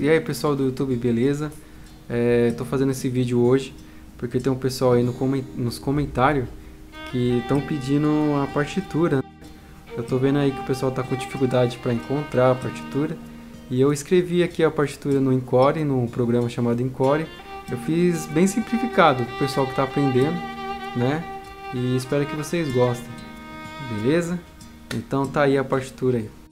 E aí pessoal do YouTube, beleza? Tô fazendo esse vídeo hoje porque tem um pessoal aí nos comentários que estão pedindo a partitura. Eu tô vendo aí que o pessoal tá com dificuldade para encontrar a partitura e eu escrevi aqui a partitura no Encore, num programa chamado Encore. Eu fiz bem simplificado pro pessoal que tá aprendendo, né? E espero que vocês gostem, beleza? Então tá aí a partitura aí.